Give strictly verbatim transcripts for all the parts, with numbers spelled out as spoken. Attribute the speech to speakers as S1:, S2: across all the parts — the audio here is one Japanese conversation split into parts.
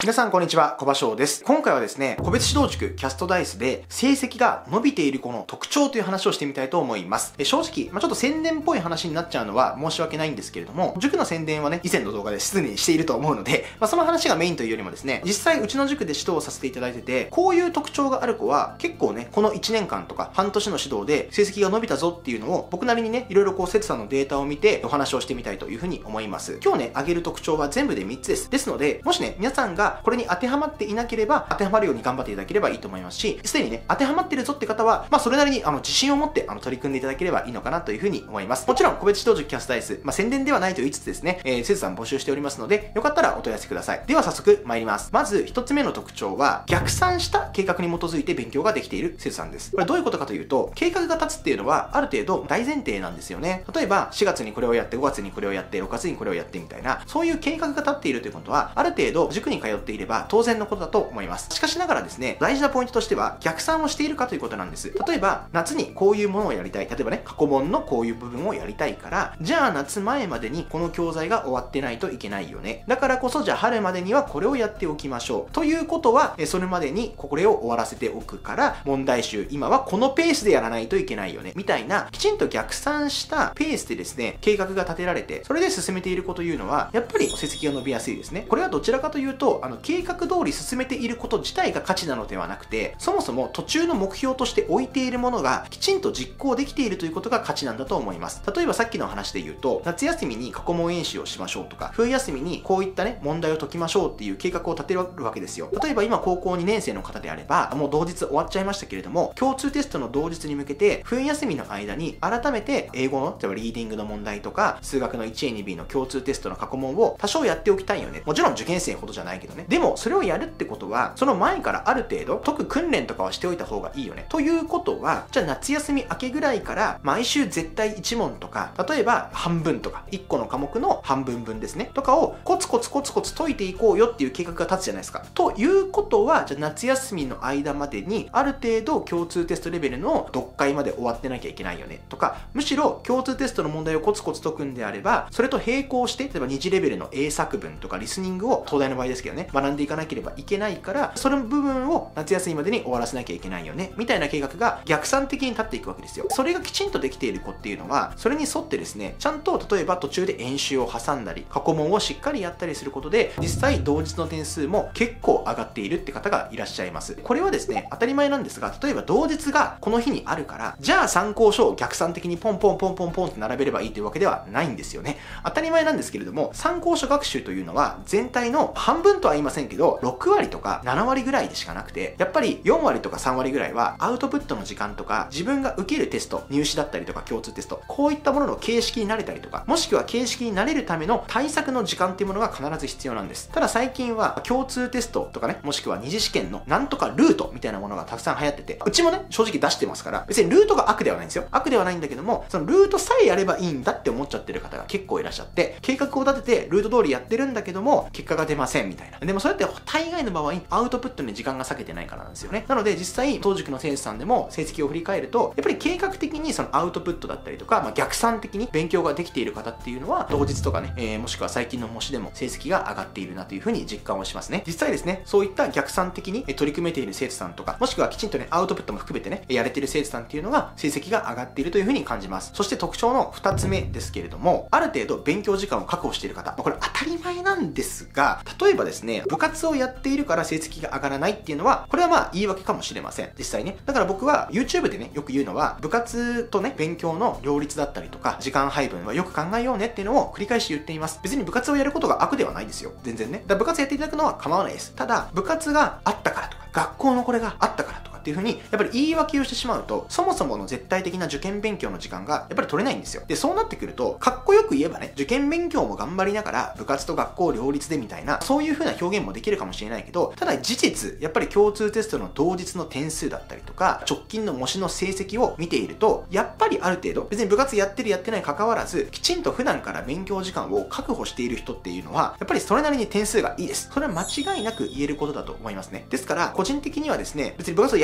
S1: 皆さんこんにちは、小場翔です。今回はですね、個別指導塾キャストダイスで成績が伸びている子の特徴という話をしてみたいと思います。え正直、まあ、ちょっと宣伝っぽい話になっちゃうのは申し訳ないんですけれども、塾の宣伝はね、以前の動画ですでにしていると思うので、まあ、その話がメインというよりもですね、実際うちの塾で指導をさせていただいてて、こういう特徴がある子は結構ね、このいちねんかんとか半年の指導で成績が伸びたぞっていうのを僕なりにね、いろいろこう、節さんのデータを見てお話をしてみたいというふうに思います。今日ね、挙げる特徴は全部でみっつです。ですので、もしね、皆さんがこれに当てはまっていなければ当てはまるように頑張っていただければいいと思いますし、すでにね当てはまってるぞって方はまあそれなりにあの自信を持ってあの取り組んでいただければいいのかなというふうに思います。もちろん個別指導塾キャストダイス、まあ宣伝ではないと言いつつですね、えー、生徒さん募集しておりますので、よかったらお問い合わせください。では早速参ります。まずひとつめの特徴は、逆算した計画に基づいて勉強ができている生徒さんです。これどういうことかというと、計画が立つっていうのはある程度大前提なんですよね。例えばしがつにこれをやって、ごがつにこれをやって、ろくがつにこれをやってみたいな、そういう計画が立っているということはある程度塾に通っていれば当然のことだと思います。しかしながらですね、大事なポイントとしては逆算をしているかということなんです。例えば夏にこういうものをやりたい、例えばね過去問のこういう部分をやりたいから、じゃあ夏前までにこの教材が終わってないといけないよね、だからこそじゃあ春までにはこれをやっておきましょうということは、それまでにこれを終わらせておくから問題集今はこのペースでやらないといけないよねみたいな、きちんと逆算したペースでですね計画が立てられて、それで進めている子というのはやっぱり成績が伸びやすいですね。これはどちらかというと、あの計画通り進めていること自体が価値なのではなくて、そもそも途中の目標として置いているものがきちんと実行できているということが価値なんだと思います。例えばさっきの話で言うと、夏休みに過去問演習をしましょうとか、冬休みにこういったね問題を解きましょうっていう計画を立てるわけですよ。例えば今高校にねん生の方であれば、もう同日終わっちゃいましたけれども、共通テストの同日に向けて冬休みの間に改めて英語の例えばリーディングの問題とか数学の いちエーにビー の共通テストの過去問を多少やっておきたいよね。もちろん受験生ほどじゃないけどね。でもそれをやるってことは、その前からある程度解く訓練とかはしておいた方がいいよね。ということは、じゃあ夏休み明けぐらいから毎週絶対いち問とか、例えば半分とかいっこの科目の半分分ですねとかをコツコツコツコツ解いていこうよっていう計画が立つじゃないですか。ということは、じゃあ夏休みの間までにある程度共通テストレベルの読解まで終わってなきゃいけないよねとか、むしろ共通テストの問題をコツコツ解くんであれば、それと並行して例えばに次レベルの英作文とかリスニングを東大の場合ですけどね学んでいかなければいけないから、その部分を夏休みまでに終わらせなきゃいけないよねみたいな計画が逆算的に立っていくわけですよ。それがきちんとできている子っていうのは、それに沿ってですね、ちゃんと例えば途中で演習を挟んだり過去問をしっかりやったりすることで、実際同日の点数も結構上がっているって方がいらっしゃいます。これはですね当たり前なんですが、例えば同日がこの日にあるから、じゃあ参考書を逆算的にポンポンポンポンポンって並べればいいというわけではないんですよね。当たり前なんですけれども、参考書学習というのは全体の半分とは言いませんけどろくわりとかななわりぐらいでしかなくて、やっぱりよんわりとかさんわりぐらいはアウトプットの時間とか、自分が受けるテスト、入試だったりとか共通テスト、こういったものの形式に慣れたりとか、もしくは形式に慣れるための対策の時間っていうものが必ず必要なんです。ただ最近は共通テストとかね、もしくは二次試験のなんとかルートみたいなものがたくさん流行ってて、うちもね正直出してますから、別にルートが悪ではないんですよ。悪ではないんだけども、そのルートさえやればいいんだって思っちゃってる方が結構いらっしゃって、計画を立ててルート通りやってるんだけども結果が出ませんみたいな。でもそれって大概の場合アウトプットに時間が割けてないからなんですよね。なので実際当塾の生徒さんでも成績を振り返ると、やっぱり計画的にそのアウトプットだったりとか、まあ、逆算的に勉強ができている方っていうのは同日とかね、えー、もしくは最近の模試でも成績が上がっているなというふうに実感をしますね。実際ですね、そういった逆算的に取り組めている生徒さんとか、もしくはきちんとねアウトプットも含めてねやれている生徒さんっていうのが成績が上がっているというふうに感じます。そして特徴のふたつめですけれども、ある程度勉強時間を確保している方、これ当たり前なんですが、例えばですね部活をやっているから成績が上がらないっていうのは、これはまあ言い訳かもしれません、実際ね。だから僕は YouTube でねよく言うのは、部活とね勉強の両立だったりとか時間配分はよく考えようねっていうのを繰り返し言っています。別に部活をやることが悪ではないですよ、全然ね。だから部活やっていただくのは構わないです。ただ部活があったからとか、学校のこれがあったからとかっていう風にやっぱり言い訳をしてしまうと、そもそもの絶対的な受験勉強の時間がやっぱり取れないんですよ。でそうなってくると、かっこよく言えばね、受験勉強も頑張りながら部活と学校両立でみたいな、そういう風な表現もできるかもしれないけど、ただ事実やっぱり共通テストの同日の点数だったりとか直近の模試の成績を見ていると、やっぱりある程度別に部活やってるやってない関わらず、きちんと普段から勉強時間を確保している人っていうのはやっぱりそれなりに点数がいいです。それは間違いなく言えることだと思いますね。ですから個人的にはですね、別に部活をやめ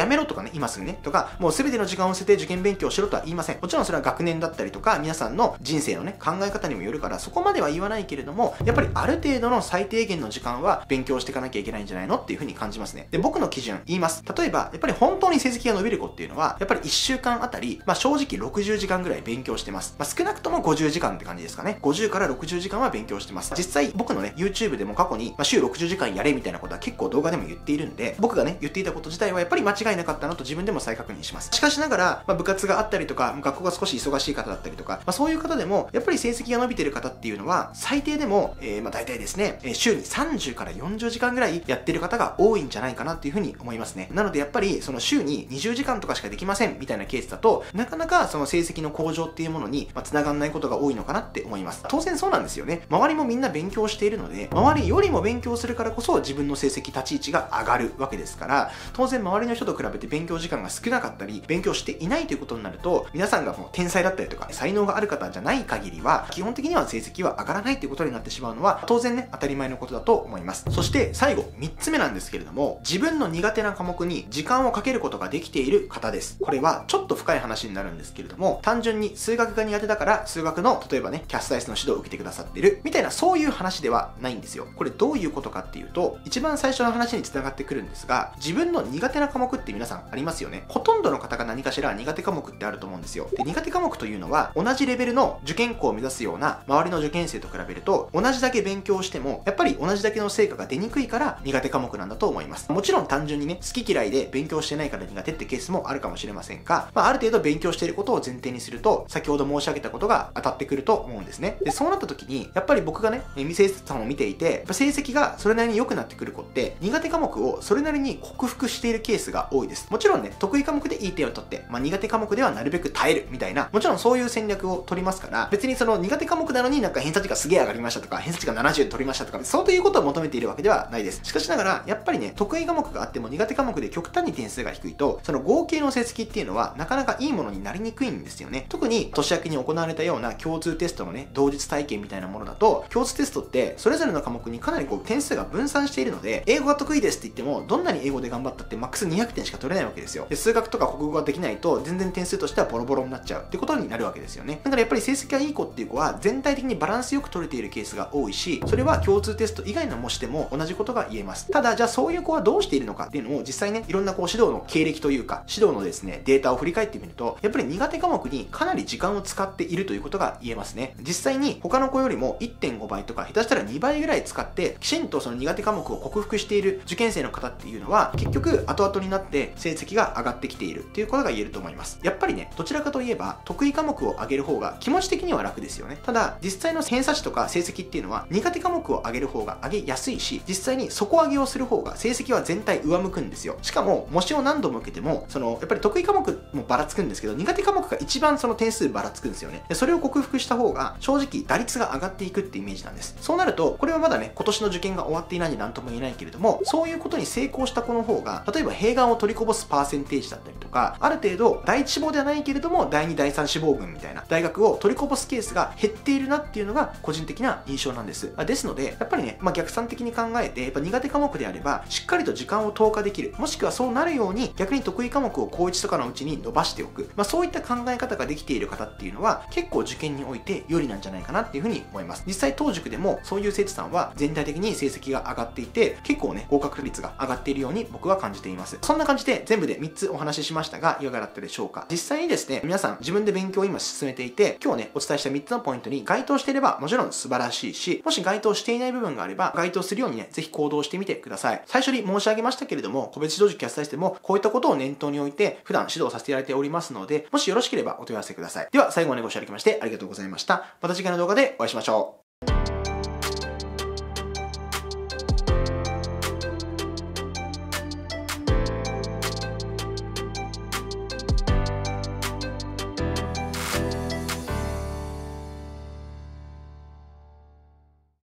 S1: めろとかね、今すぐね、とか、もう全ての時間を捨てて受験勉強しろとは言いません。もちろんそれは学年だったりとか、皆さんの人生のね、考え方にもよるから、そこまでは言わないけれども、やっぱりある程度の最低限の時間は勉強していかなきゃいけないんじゃないのっていう風に感じますね。で、僕の基準言います。例えば、やっぱり本当に成績が伸びる子っていうのは、やっぱりいっしゅうかんあたり、まあ正直ろくじゅうじかんぐらい勉強してます。まあ少なくともごじゅうじかんって感じですかね。ごじゅうからろくじゅうじかんは勉強してます。実際僕のね、YouTube でも過去に、まあ、週ろくじゅうじかんやれみたいなことは結構動画でも言っているんで、僕がね、言っていたこと自体はやっぱり間違いなかったなと自分でも再確認します。しかしながら、まあ、部活があったりとか、学校が少し忙しい方だったりとか、まあ、そういう方でも、やっぱり成績が伸びてる方っていうのは、最低でも、えー、まあ大体ですね、えー、週にさんじゅうからよんじゅうじかんぐらいやってる方が多いんじゃないかなっていうふうに思いますね。なのでやっぱり、その週ににじゅうじかんとかしかできませんみたいなケースだと、なかなかその成績の向上っていうものに、まあ、繋がんないことが多いのかなって思います。当然そうなんですよね。周りもみんな勉強しているので、周りよりも勉強するからこそ自分の成績、立ち位置が上がるわけですから、当然周りの人と比べて勉強時間が少なかったり、勉強していないということになると、皆さんがもう天才だったりとか、才能がある方じゃない限りは、基本的には成績は上がらないということになってしまうのは、当然ね、当たり前のことだと思います。そして最後、みっつめなんですけれども、自分の苦手な科目に時間をかけることができている方です。これはちょっと深い話になるんですけれども、単純に数学が苦手だから、数学の、例えばね、キャスタイスの指導を受けてくださってる、みたいなそういう話ではないんですよ。これどういうことかっていうと、一番最初の話に繋がってくるんですが、自分の苦手な科目って皆さんありますよね。ほとんどの方が何かしら苦手科目ってあると思うんですよ。で、苦手科目というのは、同じレベルの受験校を目指すような周りの受験生と比べると、同じだけ勉強しても、やっぱり同じだけの成果が出にくいから苦手科目なんだと思います。もちろん単純にね、好き嫌いで勉強してないから苦手ってケースもあるかもしれませんが、まあ、ある程度勉強していることを前提にすると、先ほど申し上げたことが当たってくると思うんですね。で、そうなった時に、やっぱり僕がね、未成績さんを見ていて、やっぱ成績がそれなりに良くなってくる子って、苦手科目をそれなりに克服しているケースが多いです。もちろんね、得意科目でいい点を取って、まあ、苦手科目ではなるべく耐えるみたいな、もちろんそういう戦略を取りますから、別にその苦手科目なのになんか偏差値がすげえ上がりましたとか、偏差値がななじゅう取りましたとか、そういうことを求めているわけではないです。しかしながら、やっぱりね、得意科目があっても苦手科目で極端に点数が低いと、その合計の成績っていうのはなかなかいいものになりにくいんですよね。特に年明けに行われたような共通テストのね、同日体験みたいなものだと、共通テストってそれぞれの科目にかなりこう点数が分散しているので、英語が得意ですって言っても、どんなに英語で頑張ったってマックスにひゃくてんしか取れないわけですよ。で、数学とか国語ができないと、全然点数としてはボロボロになっちゃうってことになるわけですよね。だからやっぱり成績がいい子っていう子は、全体的にバランスよく取れているケースが多いし、それは共通テスト以外の模試でも同じことが言えます。ただ、じゃあそういう子はどうしているのかっていうのを実際ね、いろんなこう指導の経歴というか、指導のですね、データを振り返ってみると、やっぱり苦手科目にかなり時間を使っているということが言えますね。実際に他の子よりも いってんご 倍とか、下手したらにばいぐらい使って、きちんとその苦手科目を克服している受験生の方っていうのは、結局後々になって成績が上がってきているっていうことが言えると思います。やっぱりね、どちらかといえば、得意科目を上げる方が気持ち的には楽ですよね。ただ、実際の偏差値とか成績っていうのは、苦手科目を上げる方が上げやすいし、実際に底上げをする方が成績は全体上向くんですよ。しかも、模試を何度も受けても、その、やっぱり得意科目もばらつくんですけど、苦手科目が一番その点数ばらつくんですよね。で、それを克服した方が、正直打率が上がっていくってイメージなんです。そうなると、これはまだね、今年の受験が終わっていないんで何とも言えないけれども、そういうことに成功した子の方が、例えば併願を取りこぼすパーセンテージだったりとか、ある程度、第一志望ではないけれども、だいに、だいさん志望群みたいな大学を取りこぼすケースが減っているなっていうのが、個人的な印象なんです。ですので、やっぱりね、まあ、逆算的に考えて、やっぱ苦手科目であれば、しっかりと時間を投下できる。もしくはそうなるように、逆に得意科目を高いちとかのうちに伸ばしておく。まあ、そういった考え方ができている方っていうのは、結構受験において有利なんじゃないかなっていうふうに思います。実際、当塾でも、そういう生徒さんは全体的に成績が上がっていて、結構ね、合格率が上がっているように僕は感じています。そんな感じで全部でみっつお話ししましたが、いかがだったでしょうか。実際にですね、皆さん自分で勉強を今進めていて、今日ね、お伝えしたみっつのポイントに該当していればもちろん素晴らしいし、もし該当していない部分があれば、該当するようにね、ぜひ行動してみてください。最初に申し上げましたけれども、個別指導塾キャスタイスでも、こういったことを念頭に置いて、普段指導させていただいておりますので、もしよろしければお問い合わせください。では、最後までご視聴いただきましてありがとうございました。また次回の動画でお会いしましょう。